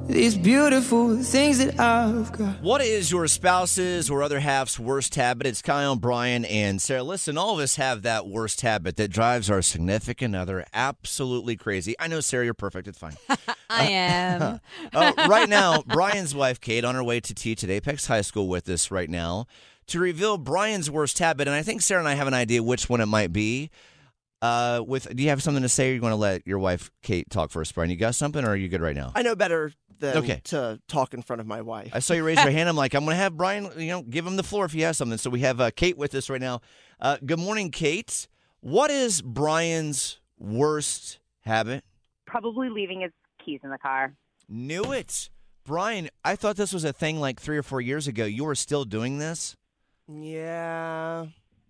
these beautiful things that I've got. What is your spouse's or other half's worst habit? It's Kyle, Bryan, and Sarah. Listen, all of us have that worst habit that drives our significant other absolutely crazy. I know, Sarah, you're perfect. It's fine. I am. Right now, Bryan's wife, Kate, on her way to teach at Apex High School with us right now to reveal Bryan's worst habit. And I think Sarah and I have an idea which one it might be. Do you have something to say, or you want to let your wife, Kate, talk first, Bryan? You got something, or are you good right now? I know better than to talk in front of my wife. I saw you raise your hand. I'm like, I'm going to have Bryan, give him the floor if he has something. So we have Kate with us right now. Good morning, Kate. What is Bryan's worst habit? Probably leaving his keys in the car. Knew it. Bryan, I thought this was a thing like 3 or 4 years ago. You were still doing this? Yeah.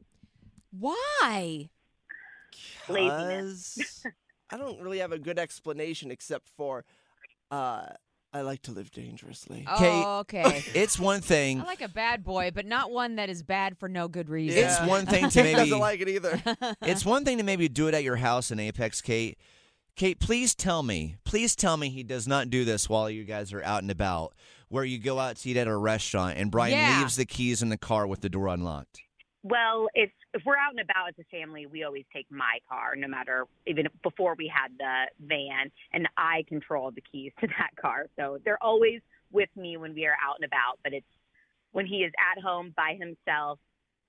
Why? Laziness. I don't really have a good explanation except for I like to live dangerously. Oh, okay. It's one thing. I like a bad boy, but not one that is bad for no good reason. It's one thing to maybe doesn't like it either. It's one thing to maybe do it at your house in Apex, Kate. Kate, please tell me he does not do this while you guys are out and about, where you go out to eat at a restaurant and Bryan leaves the keys in the car with the door unlocked. Well, if we're out and about as a family, we always take my car, no matter, even before we had the van, and I control the keys to that car. So they're always with me when we are out and about, but it's when he is at home by himself,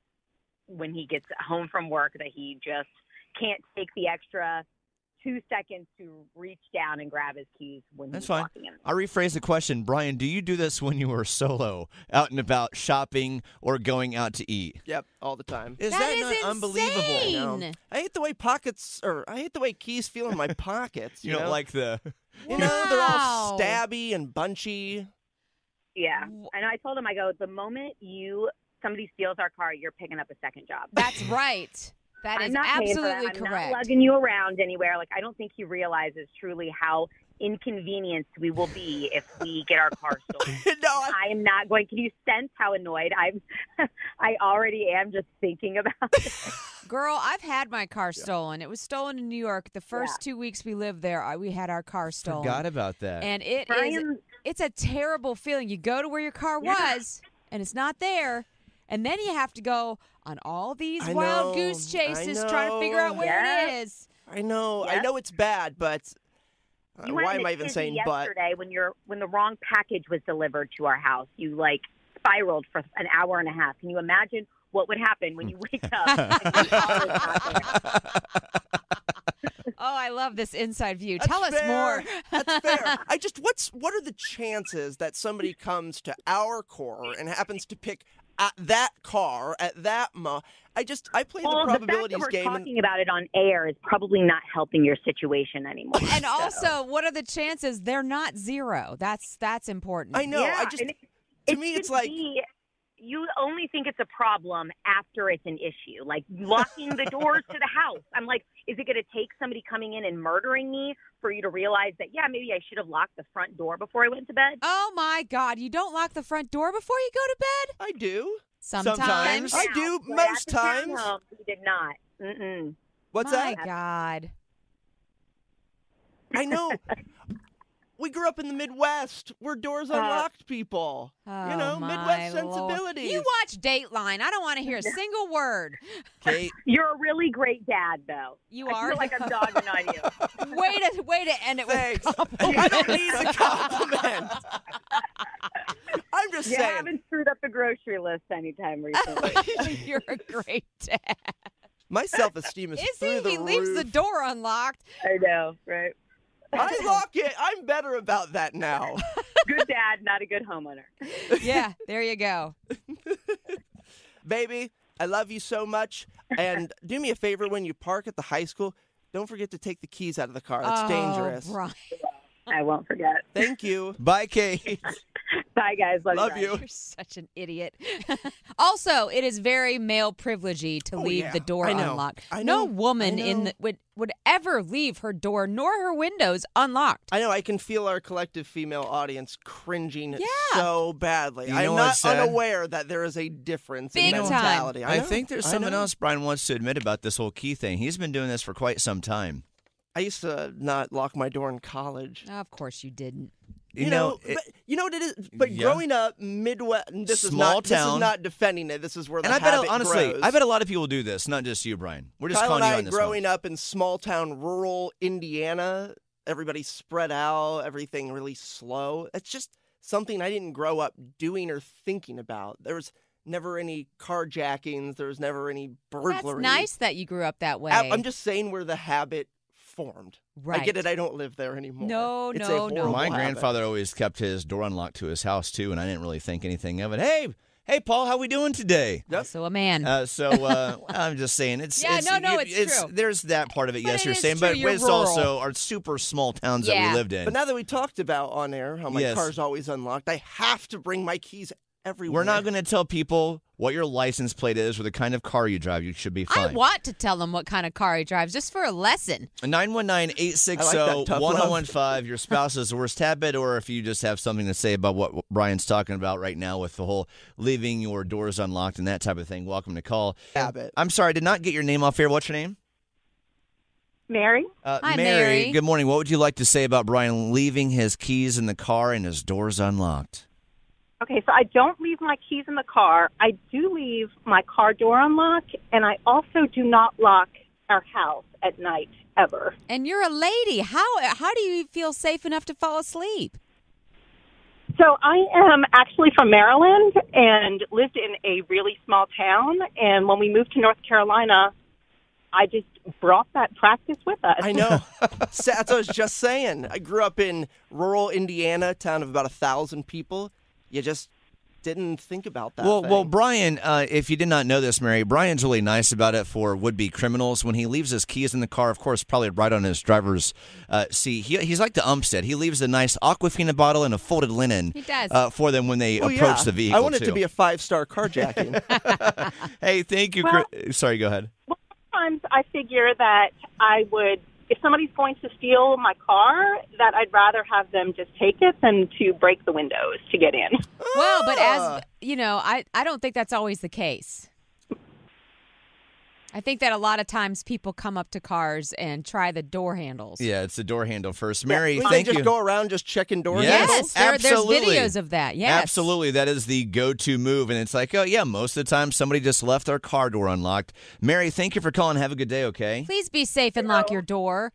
when he gets home from work, that he just can't take the extra 2 seconds to reach down and grab his keys when he's walking in. I'll rephrase the question. Bryan, do you do this when you were solo, out and about shopping or going out to eat? Yep, all the time. That not is unbelievable? insane. I hate the way I hate the way keys feel in my pockets. You don't like the... You know, they're all stabby and bunchy. Yeah. And I told him, I go, the moment somebody steals our car, you're picking up a second job. That's right. That is absolutely correct. I'm not lugging you around anywhere. Like, I don't think he realizes truly how inconvenienced we will be if we get our car stolen. I am not going. Can you sense how annoyed I already am just thinking about it? Girl, I've had my car stolen. It was stolen in New York. The first 2 weeks we lived there, we had our car stolen. Forgot about that. And it's a terrible feeling. You go to where your car was, and it's not there. And then you have to go on all these wild goose chases trying to figure out where it is. I know. I know it's bad, but why am I even saying yesterday when the wrong package was delivered to our house, you spiraled for an hour and a half. Can you imagine what would happen when you wake up and your car is not there? Oh, I love this inside view. Tell us more. That's fair. What are the chances that somebody comes to our core and happens to pick at that car at that I play the probabilities the fact that game. we're talking about it on air is probably not helping your situation anymore. And also, what are the chances they're not zero? That's important. I know. Yeah, to me, it's like you only think it's a problem after it's an issue, like locking the doors to the house. I'm like, is it going to take somebody coming in and murdering me for you to realize that, maybe I should have locked the front door before I went to bed? Oh, my God. You don't lock the front door before you go to bed? I do. Sometimes. I do most times. We did not. Mm-mm. What's that? My God. I know. We grew up in the Midwest. We're doors unlocked people. Oh, Midwest sensibilities. You watch Dateline. I don't want to hear a single word. Kate. You're a really great dad, though. You I are? feel like I'm dogging on you. Way to end it Thanks. with a compliment. I don't need the compliment. I'm just saying. You haven't screwed up the grocery list anytime recently. You're a great dad. My self-esteem is through the He roof. leaves the door unlocked. I know, right? I lock it. I'm better about that now. Good dad, not a good homeowner. Yeah, there you go. Baby, I love you so much. And do me a favor when you park at the high school, don't forget to take the keys out of the car. That's dangerous. Brian. I won't forget. Thank you. Bye, Kate. Bye, guys. Love you. You're such an idiot. Also, it is very male privilegey to leave the door unlocked. No woman would ever leave her door nor her windows unlocked. I know. I can feel our collective female audience cringing so badly. You know I'm not what's sad? unaware that there is a difference Big in time. mentality. I think there's something else Bryan wants to admit about this whole key thing. He's been doing this for quite some time. I used to not lock my door in college. Of course you didn't. You know, but you know what it is? But yeah. growing up Midwest, this is Small not this town. is not defending it. This is where the and I bet habit honestly, grows. I bet a lot of people do this, not just you, Brian. We're just Kyle calling and you I, on this growing one. up in small town, rural Indiana, everybody's spread out, everything really slow. It's just something I didn't grow up doing or thinking about. There was never any carjackings. There was never any burglary. That's nice that you grew up that way. I'm just saying where the habit formed. Right. I get it. I don't live there anymore. No, It's no, a no. horrible My habit. grandfather always kept his door unlocked to his house too, and I didn't really think anything of it. Hey, Paul, how we doing today? Yep. So a man. I'm just saying it's Yeah, it's true. There's that part of it. But Yes, it you're is saying, true, but you're it's rural. also our super small towns that Yeah. we lived in. But now that we talked about on air how my Yes. car's always unlocked, I have to bring my keys everywhere. We're not going to tell people what your license plate is or the kind of car you drive. You should be I fine. want to tell him what kind of car he drives just for a lesson. 919-860-1015, your spouse's worst habit, or if you just have something to say about what Brian's talking about right now with the whole leaving your doors unlocked and that type of thing, welcome to call. Habit. I'm sorry, I did not get your name off here. What's your name? Mary? Hi, Mary. Good morning. What would you like to say about Brian leaving his keys in the car and his doors unlocked? Okay, so I don't leave my keys in the car. I do leave my car door unlocked, and I also do not lock our house at night, ever. And you're a lady. How do you feel safe enough to fall asleep? So I am actually from Maryland and lived in a really small town, and when we moved to North Carolina, I just brought that practice with us. I know. That's what I was just saying. I grew up in rural Indiana, town of about 1,000 people. You just didn't think about that. Well, Brian, if you did not know this, Mary, Brian's really nice about it for would-be criminals. When he leaves his keys in the car, of course, probably right on his driver's seat, he's like the Umstead. He leaves a nice Aquafina bottle and a folded linen He does. For them when they Well, approach yeah. the vehicle, I want it too. to be a 5-star carjacking. Hey, thank you. Well- Sorry, go ahead. Sometimes I figure that I would, if somebody's going to steal my car, that I'd rather have them just take it than to break the windows to get in. Well, but as you know, I don't think that's always the case. I think that a lot of times people come up to cars and try the door handles. Yeah, it's the door handle first. Mary, Well, thank they you. just go around just checking door Yes. handles. There's absolutely. videos of that. Yes. Absolutely. That is the go-to move. And it's like, oh, yeah, most of the time somebody just left their car door unlocked. Mary, thank you for calling. Have a good day, okay? Please be safe and lock your door.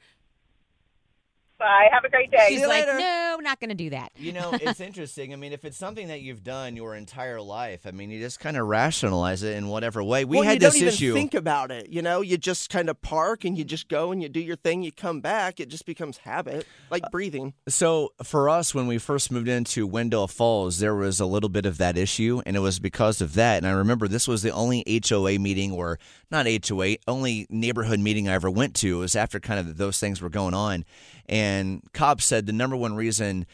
Bye. Have a great day. She's you like, later. no, not going to do that. You know, it's interesting. I mean, if it's something that you've done your entire life, I mean, you just kind of rationalize it in whatever way. We Well, had you don't this even issue. think about it. You know, you just kind of park and you just go and you do your thing. You come back. It just becomes habit, like breathing. So for us, when we first moved into Wendell Falls, there was a little bit of that issue, and it was because of that. And I remember this was the only HOA meeting, or not HOA, only neighborhood meeting I ever went to. It was after kind of those things were going on. And cops said the number one reason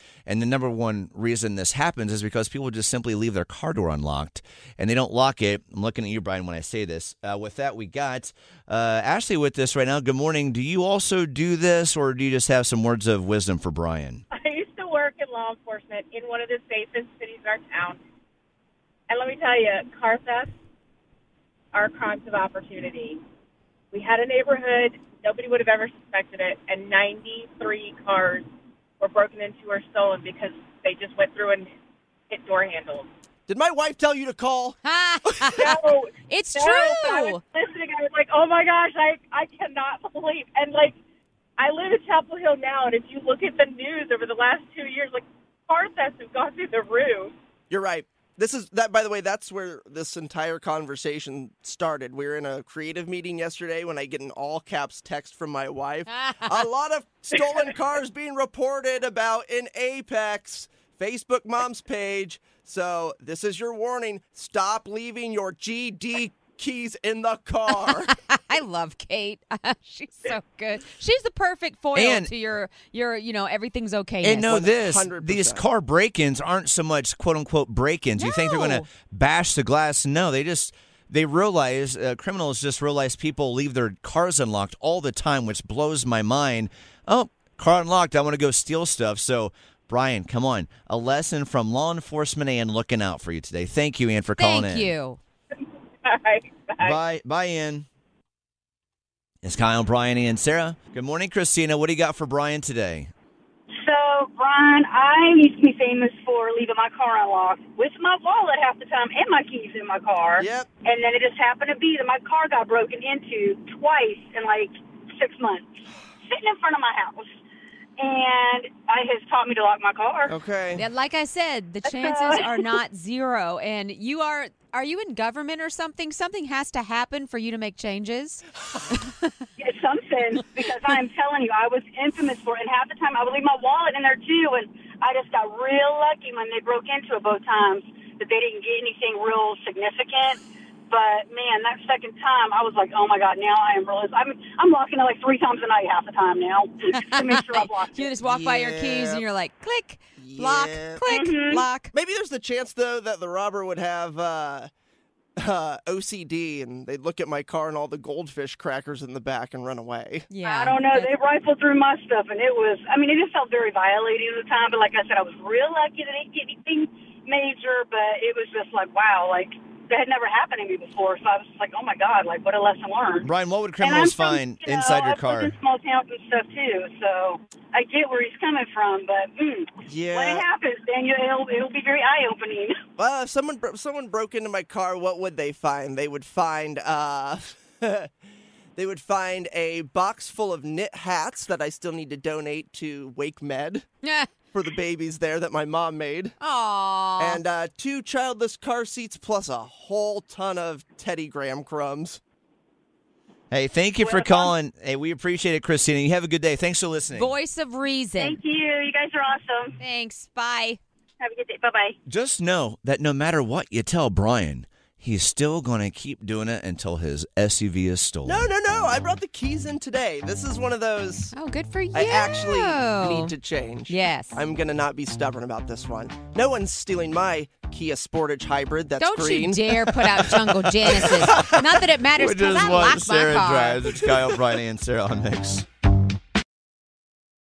this happens is because people just simply leave their car door unlocked and they don't lock it. I'm looking at you, Brian, when I say this. With that, we got Ashley with this right now. Good morning. Do you also do this, or do you just have some words of wisdom for Brian? I used to work in law enforcement in one of the safest cities in our town. And let me tell you, car thefts are crimes of opportunity. We had a neighborhood, nobody would have ever suspected it, and 93 cars were broken into or stolen because they just went through and hit door handles. Did my wife tell you to call? No, It's no, I true. was listening. I was like, oh my gosh, I cannot believe. And like, I live in Chapel Hill now, and if you look at the news over the last 2 years, like, car thefts have gone through the roof. You're right. By the way, that's where this entire conversation started. We were in a creative meeting yesterday when I get an all caps text from my wife. A lot of stolen cars being reported about in Apex, Facebook mom's page. So this is your warning. Stop leaving your GD keys in the car. I love Kate. She's so good. She's the perfect foil And- to your everything's okay. And know this, 100%. these car break-ins aren't so much quote-unquote break-ins. You think they're going No. to bash the glass. No, they realize, criminals just realize people leave their cars unlocked all the time, which blows my mind. Oh, car unlocked, I want to go steal stuff. So, Brian, come on. A lesson from law enforcement and looking out for you today. Thank you, Ann, for calling in. Thank you. Bye. Bye, Ian. It's Kyle, Brian, and Sarah. Good morning, Christina. What do you got for Brian today? So Bryan, I used to be famous for leaving my car unlocked with my wallet half the time and my keys in my car. Yep. And then it just happened to be that my car got broken into twice in like 6 months, sitting in front of my house. And it has taught me to lock my car. Okay. Yeah, like I said, the chances are not zero. And are you in government or something? Something has to happen for you to make changes. Yeah, something, because I'm telling you, I was infamous for it. And half the time I would leave my wallet in there too. And I just got real lucky when they broke into it both times that they didn't get anything real significant. But, man, that second time, I was like, oh, my God, now I am really... I'm locking it like 3 times a night half the time now to make sure I've locked it. You just walk by your keys and you're like, click, lock, click, lock. Maybe there's the chance, though, that the robber would have OCD and they'd look at my car and all the goldfish crackers in the back and run away. Yeah. I don't know. They rifled through my stuff, and it was... I mean, it just felt very violating at the time. But like I said, I was real lucky that I didn't get anything major. But it was just like, wow, like... That had never happened to me before, so I was just like, oh, my God, like, what a lesson learned. Bryan, what would criminals find inside your car? I've lived in small towns and stuff, too, so I get where he's coming from, but when it happens, then it'll be very eye-opening. Well, if someone broke into my car, what would they find? They would find they would find a box full of knit hats that I still need to donate to Wake Med. Yeah. For the babies there that my mom made. Aww. And 2 childless car seats plus a whole ton of Teddy Graham crumbs. Hey, thank you for calling. Hey, we appreciate it, Christina. You have a good day. Thanks for listening. Voice of reason. Thank you. You guys are awesome. Thanks. Bye. Have a good day. Bye-bye. Just know that no matter what you tell Bryan, he's still going to keep doing it until his SUV is stolen. No. I brought the keys in today. This is one of those. Oh, good for you. I actually need to change. Yes. I'm going to not be stubborn about this one. No one's stealing my Kia Sportage Hybrid that's green. Don't you dare put out Jungle Genesis. Not that it matters, Which because is I what like my Sarah car. drives. It's Kyle, Bryan, and Sarah on Mix.